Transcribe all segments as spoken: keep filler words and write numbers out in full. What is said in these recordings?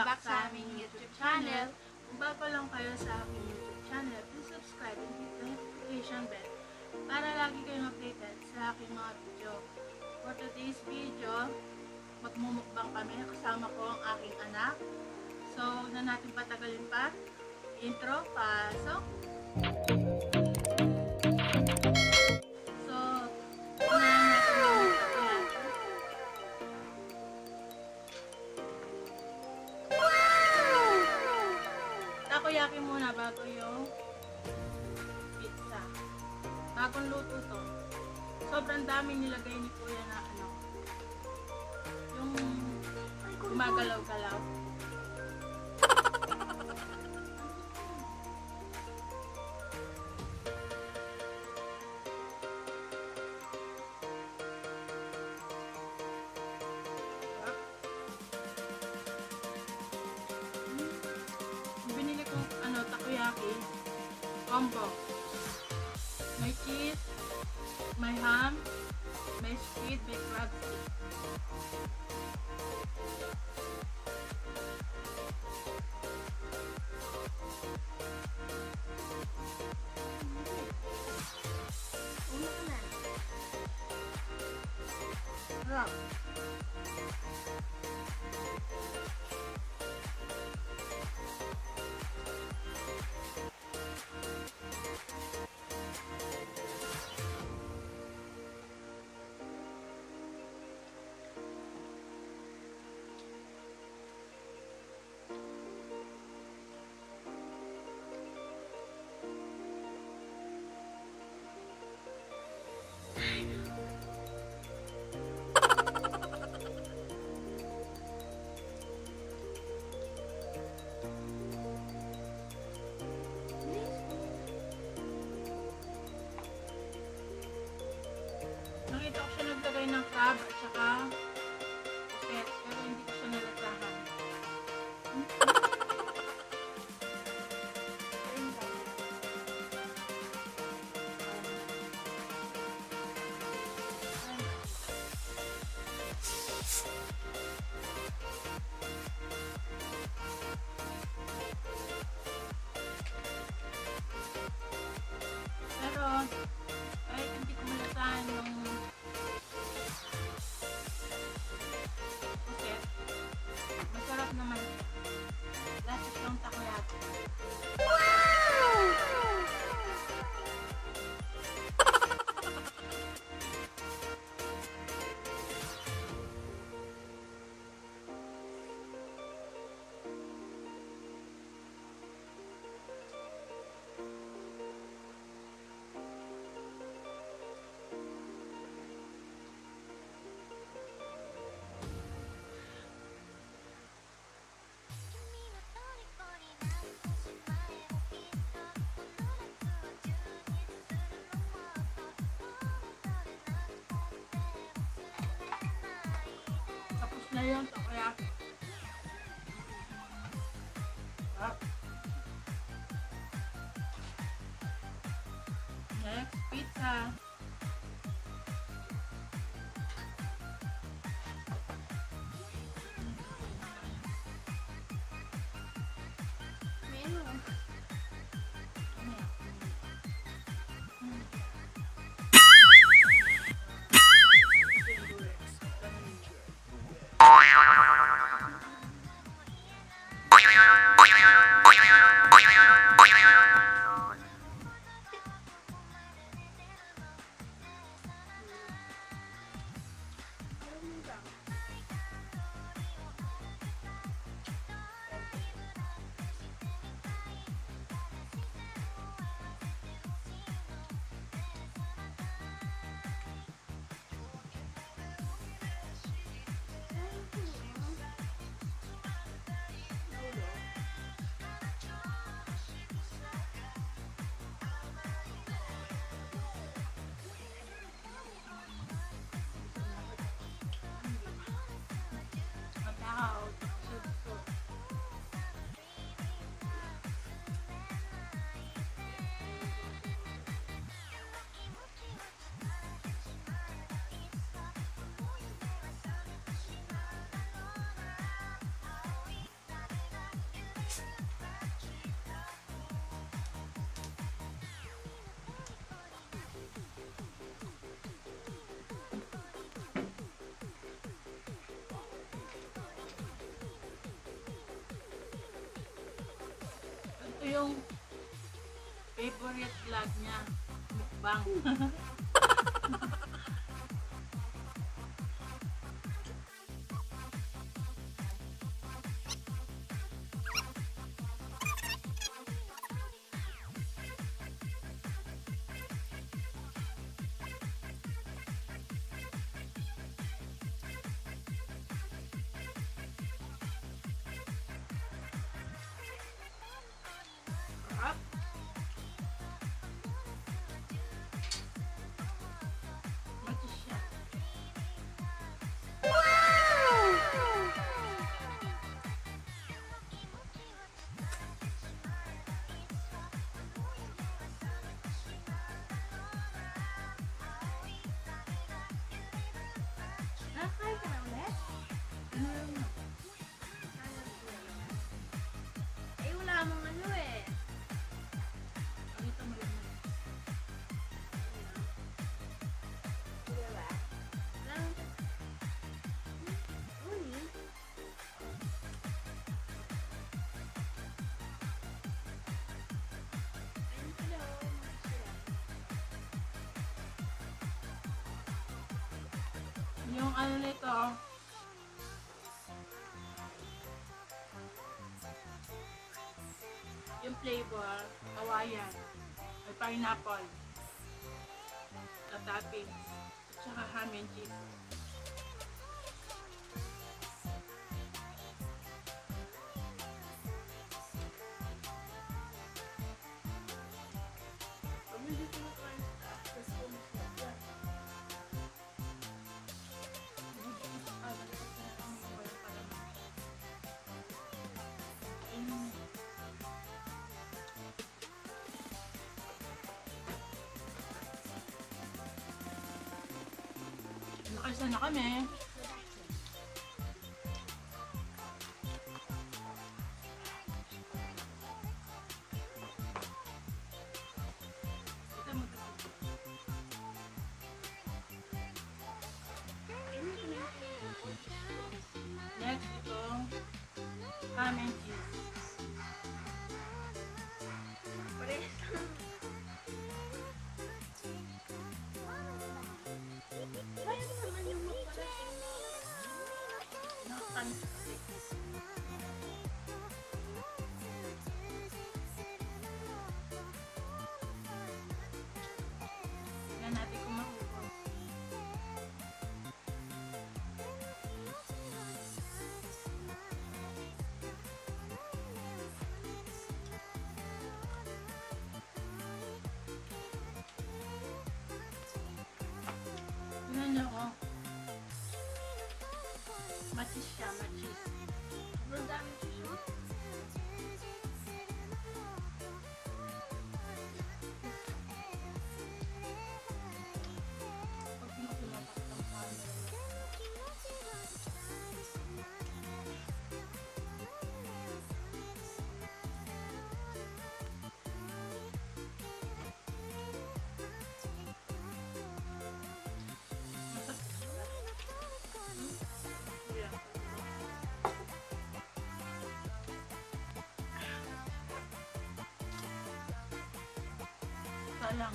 back sa aming YouTube channel. Kung bago lang kayo sa aking YouTube channel, please subscribe and hit the notification bell para lagi kayong updated sa aking mga video. For today's video, magmumukbang kami. Kasama ko ang aking anak. So, huwag na natin patagalin pa. Intro, pasok! So, unahin natin yung takoyaki. Takoyaki muna bago yung pizza. Bagong luto to. Sobrang dami nilagay ni Kuya na ano, yung gumagalaw-galaw. Binili kong ano, takoyaki combo. May cheese, may ham, may squid, may crab stick. Sarap. Nakita ko siya naglagay ng crab at saka puset, pero hindi ko siya nalasahan. Pero kahit hindi ko malasahan yung puset, masarap naman. Lasa siyang takoyaki. Tapos na yun, takoyaki. Sarap. Next, pizza. Menu. yung favorite vlog niya, mukbang. Sarap. Matis siya. Nakakain ka na ulit? Ano yun? Eh, wala mong ano eh. Pakita mo rin. Diba? Lang. Uli. Ayun sila, oh. Mga sila. Yung ano nito, yung flavor, kawayan, may pineapple, sa toppings, at saka ham and cheese. Kami dito na kain sa taas. Tapos kumusap yan. Nakisa na kami. Ito mo ito. Next, itong ham and cheese. Parehas lang. Kaya naman yung magparating. Nakakantik. Tignan natin kung makuha. Tignan niyo ako. Matis siya, matis. Sobrang dami siya. Pag pinupunapak ng camera. Salang.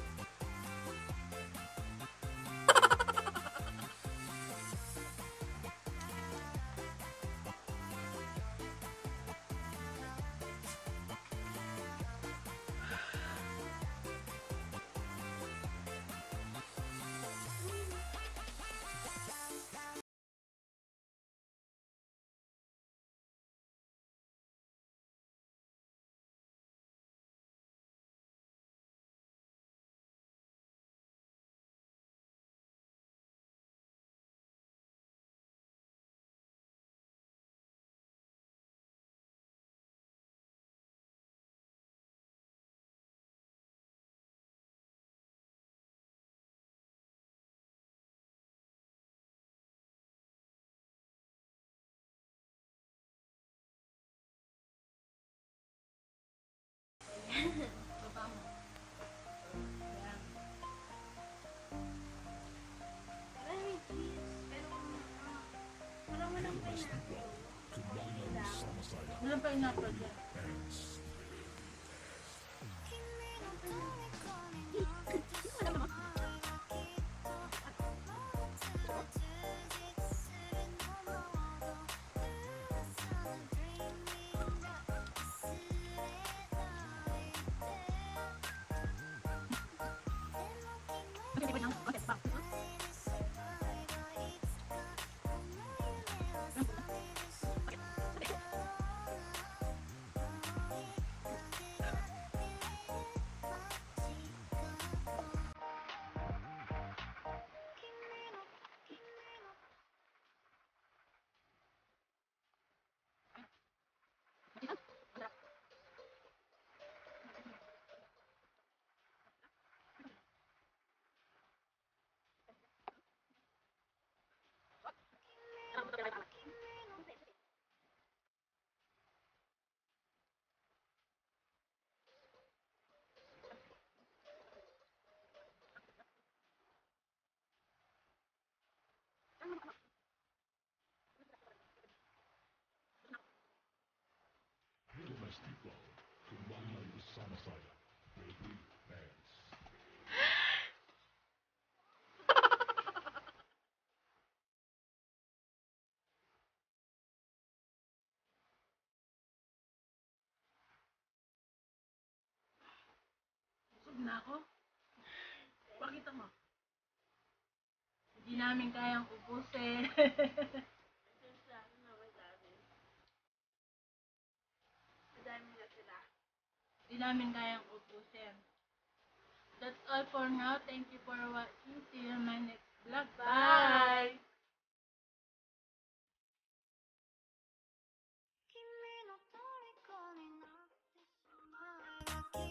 Baba mo. Ayan. Marami cheese. Pero, ah, parang walang pineapple. Walang pineapple dyan. Domestico, kembali bersama saya, Baby Pants. Busog na ako. Pakita mo. Hindi namin kayang ubusin. Siyempre, ano na madami. Madami na sila. Hindi namin kayang ubusin. That's all for now. Thank you for watching. See you in my next vlog. Bye! Bye! 君の虜になってしまえばきっと